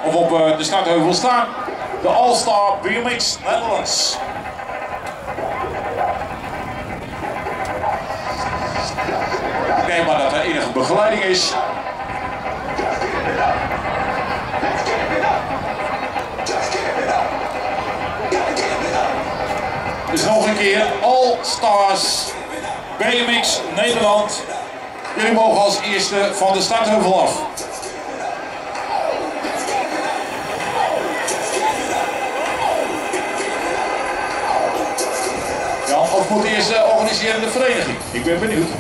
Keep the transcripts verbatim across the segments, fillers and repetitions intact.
of op uh, de startheuvel staan. De All-Star B M X Netherlands. Ik neem maar dat er enige begeleiding is. Dus nog een keer All Stars B M X Nederland. Jullie mogen als eerste van de startheuvel af. Jan, of moet eerst uh, organiseren de vereniging? Ik ben benieuwd.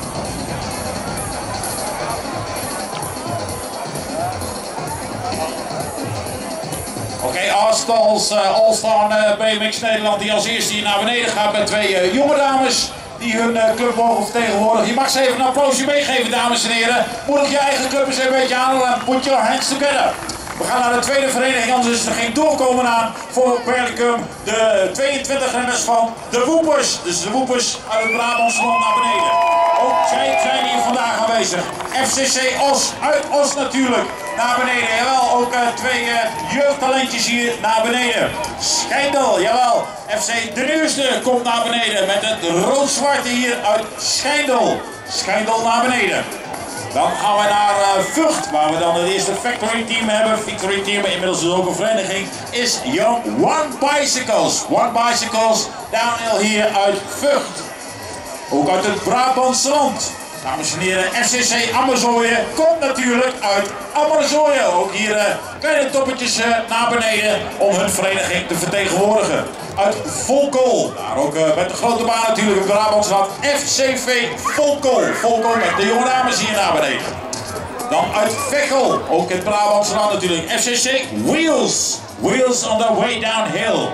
Oké, okay, All-Stars, uh, All-Star uh, B M X Nederland die als eerste hier naar beneden gaat met twee uh, jonge dames die hun uh, club mogen vertegenwoordigen. Je mag ze even een applausje meegeven, dames en heren. Moedig je eigen club eens een beetje aan en put your hands together. We gaan naar de tweede vereniging, anders is er geen doorkomen aan voor Berlicum. De tweeëntwintig renners van de Woepers. Dus de Woepers uit het Brabantse land naar beneden. Ook zij zijn hier vandaag aanwezig. F C C Os, uit Os natuurlijk, naar beneden. Jawel, ook uh, twee uh, jeugdtalentjes hier naar beneden. Schijndel, jawel. F C De Nieuwste komt naar beneden met het rood-zwarte hier uit Schijndel. Schijndel naar beneden. Dan gaan we naar uh, Vught, waar we dan het eerste Factory Team hebben. Factory Team, inmiddels is ook een vereniging, is Young One Bicycles. One Bicycles, downhill hier uit Vught. Ook uit het Brabantse land. Dames en heren, F C C Amerzooien komt natuurlijk uit Amerzooien. Ook hier uh, kleine toppetjes uh, naar beneden om hun vereniging te vertegenwoordigen. Uit Volkel, daar ook uh, met de grote baan natuurlijk in Brabantse land. F C V Volkel. Volkel met de jonge dames hier naar beneden. Dan uit Veghel, ook in het Brabantse land natuurlijk. F C C Wheels. Wheels on the way downhill.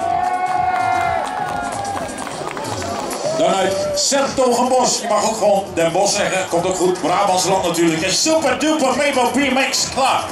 Dan uit Sertogenbosch, je mag ook gewoon Den Bosch zeggen, komt ook goed, Brabantse land natuurlijk. En Super Duper Maple B M X klaar.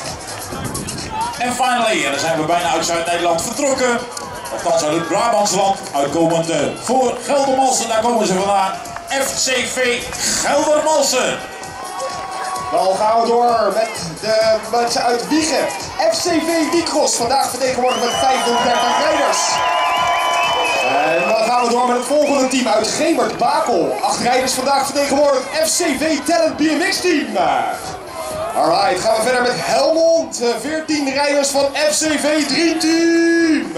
En finally, en dan zijn we bijna uit Zuid-Nederland vertrokken. Althans uit het Brabantse land, uitkomend uh, voor Geldermalsen, daar komen ze vandaan. F C V Geldermalsen. Dan gaan we door met de mensen uit Wiegen. F C V Wiekros, vandaag vertegenwoordigd met vijfhonderddertig rijders. En dan gaan we door met het volgende team uit Gemert-Bakel. Acht rijders vandaag vertegenwoordigd F C V Talent B M X Team. Alright, gaan we verder met Helmond. veertien rijders van F C V Dream Team.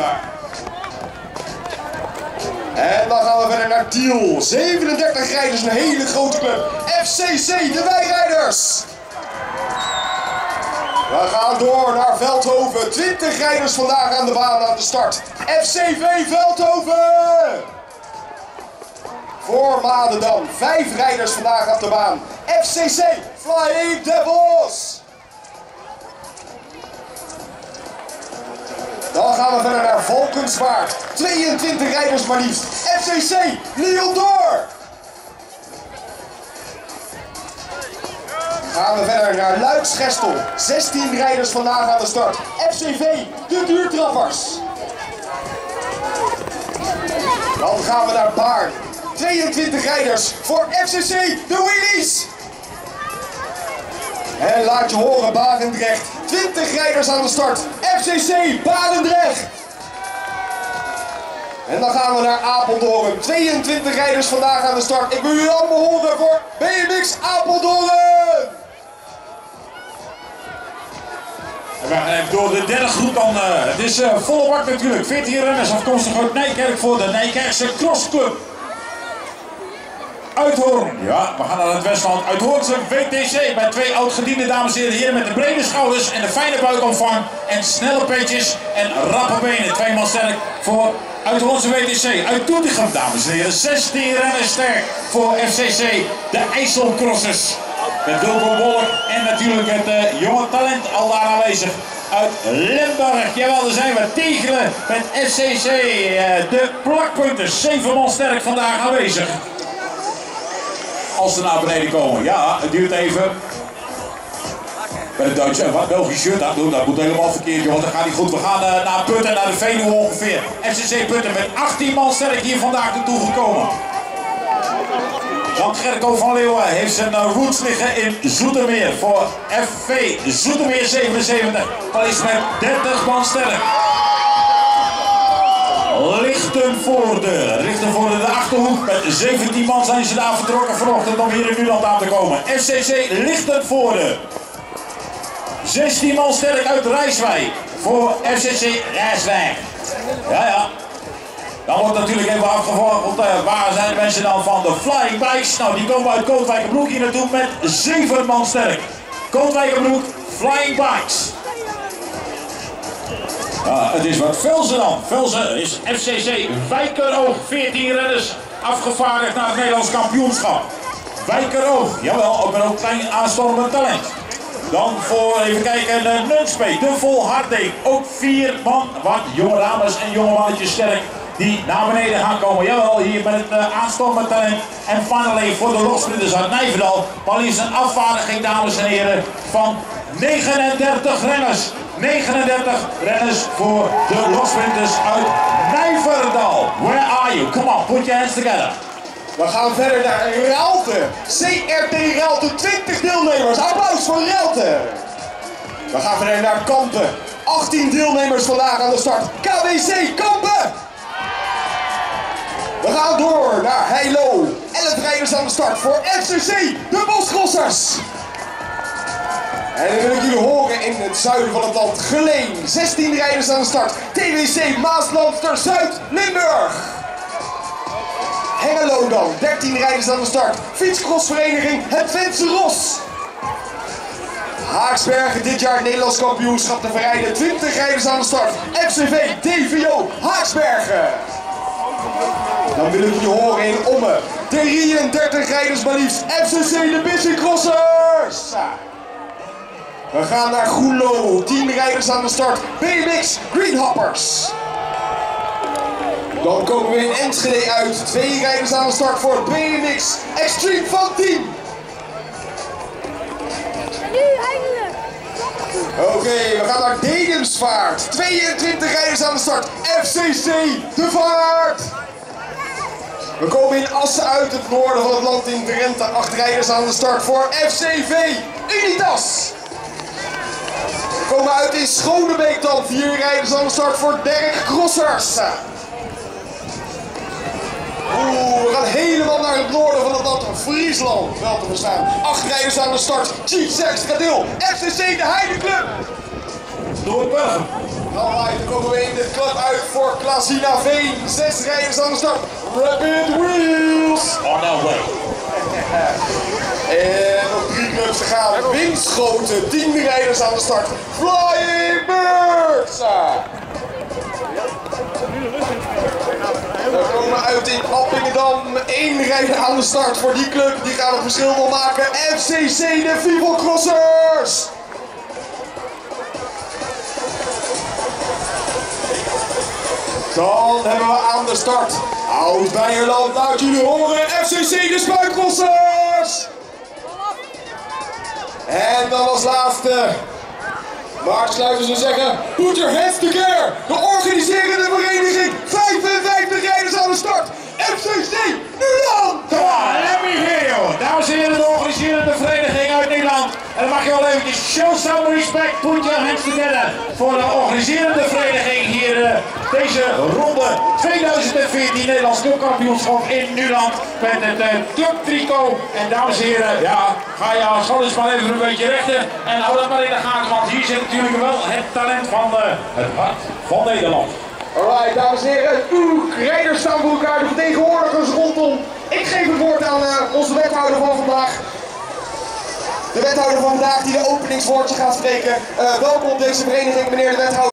En dan gaan we verder naar Tiel. zevenendertig rijders, een hele grote club. F C C de Wijrijders. We gaan door naar Veldhoven. twintig rijders vandaag aan de baan aan de start. F C V Veldhoven. Voor Madenam. Vijf rijders vandaag aan de baan. F C C Flying Devils. Dan gaan we verder naar Valkenswaard. tweeëntwintig rijders maar liefst. F C C Lyon Door. Gaan we verder naar Luiks-Gestel. zestien rijders vandaag aan de start. F C V de Duurtrappers. Dan gaan we naar Baarn. tweeëntwintig rijders voor F C C de Wheelies. En laat je horen Barendrecht. twintig rijders aan de start. F C C Barendrecht. En dan gaan we naar Apeldoorn. tweeëntwintig rijders vandaag aan de start. Ik wil jullie allemaal horen voor B M X Apeldoorn. En we gaan even door de derde groep dan. Uh, het is uh, volle bak natuurlijk. veertien renners afkomstig uit Nijkerk voor de Nijkerkse Crossclub. Uithoorn, ja, we gaan naar het Westland. Uithoornse W T C bij twee oud-gediende dames en heren, heren met de brede schouders en de fijne buikomvang en snelle peetjes en rappe benen. Twee man sterk voor Uithoornse W T C. Uit Doetinchem, dames en heren, zestien renners sterk voor F C C, de IJsselcrossers. Met Wilco Wolk en natuurlijk het uh, jonge talent al daar aanwezig. Uit Limburg, jawel, daar zijn we. Tegelen met F C C, uh, de plakpunters. Zeven man sterk vandaag aanwezig. Als ze naar beneden komen, ja, het duurt even. Bij de Duitse en wat Belgisch shirt aan doen, dat moet helemaal verkeerd, want dat gaat niet goed. We gaan uh, naar Putten, naar de Veluwe ongeveer. F C C Putten met achttien man sterk hier vandaag naartoe gekomen. Dan Gerco van Leeuwen heeft zijn roots liggen in Zoetermeer voor F V Zoetermeer zevenenzeventig. Dat is met dertig man sterk. Lichtenvoorde, Lichtenvoorde de Achterhoek, met zeventien man zijn ze daar vertrokken vanochtend om hier in Nuland aan te komen. F C C Lichtenvoorde, zestien man sterk uit Rijswijk voor F C C Rijswijk. Ja, ja. Dan wordt natuurlijk even afgevolgd, uh, waar zijn de mensen dan van de Flying Bikes? Nou, die komen uit Kootwijkerbroek hier naartoe met zeven man sterk. Kootwijkerbroek, Flying Bikes. Uh, het is wat Velzen dan. Velzen is F C C Wijkeroog, veertien renners afgevaardigd naar het Nederlands kampioenschap. Wijkeroog, jawel, ook met ook klein aanstormend talent. Dan voor, even kijken, de Nunspeet, de volharding. Ook vier man, wat jonge dames en jonge mannetjes sterk, die naar beneden gaan komen. Jawel, hier met het uh, aanstormend talent. En finally voor de logsprinters uit Nijverdal. Maar liefst een afvaardiging, dames en heren, van negenendertig renners. negenendertig renners voor de logsprinters uit Nijverdal. Where are you? Come on, put your hands together. We gaan verder naar Raalte. C R T Raalte, twintig deelnemers. Applaus voor Raalte. We gaan verder naar Kampen. achttien deelnemers vandaag aan de start. K W C Kampen. We gaan door naar Heilo. elf rijders aan de start voor F C C, de Boscrossers. En dan wil ik jullie horen in het zuiden van het land. Geleen, zestien rijders aan de start. T W C Maaslandster Zuid, Limburg. Hengelo dan, dertien rijders aan de start. Fietscrossvereniging Het Ventse Ros. Haaksbergen, dit jaar het Nederlands kampioenschap te verrijden. twintig rijders aan de start. F C V D V O Haaksbergen. Dan wil ik jullie horen in Ommen. drieëndertig rijders maar liefst. F C C de Bicicrossers. We gaan naar Groenlo. tien rijders aan de start. B M X Greenhoppers. Dan komen we in Enschede uit. Twee rijders aan de start voor B M X Extreme Fun Team. Nu eindelijk. Oké, okay, we gaan naar Dedemsvaart. tweeëntwintig rijders aan de start. F C C De Vaart. We komen in Assen uit, het noorden van het land in Drenthe. acht rijders aan de start voor F C V Unitas. We komen uit in Schonebeek dan. vier rijders aan de start voor Derk Crossers. Oeh, we gaan helemaal naar het noorden van het land, Friesland, wel te verstaan. acht rijders aan de start, Chiefs Extra Deel, F C C de Heidenclub. Doorburg. Alright, dan komen we in de club uit voor Klasina Veen. zes rijders aan de start, Rapid Wheels. On our way. En nog drie clubs te gaan. Winschoten, tien rijders aan de start, Flying Birds. We komen uit in Appingedam, één rijder aan de start voor die club, die gaan het verschil wel maken. F C C de Vivelcrossers! Dan hebben we aan de start Oud-Beierland, laat jullie horen, F C C de Spuitcrossers! En dan als laatste, maar sluiten ze zeggen, put your hands together, de organiserende vereniging, vijfenvijftig rijders aan de start, F C C Nuland! Come on, let me hear you. Dames en heren, de organiserende vereniging uit Nederland. En dan mag je wel eventjes show some respect, put your hands together. Voor de organiserende vereniging hier uh, deze ronde tweeduizend veertien Nederlands Clubkampioenschap in Nuland. Met het uh, clubtricot. En dames en heren, ja, ga je als schouders maar even een beetje rechten. En hou dat maar in de gaten, want hier zit natuurlijk wel het talent van uh, het hart van Nederland. Alright, dames en heren, uw rijders staan voor elkaar, de vertegenwoordigers rondom. Ik geef het woord aan uh, onze wethouder van vandaag. De wethouder van vandaag die de openingswoordje gaat spreken. Uh, welkom op deze vereniging, meneer de wethouder.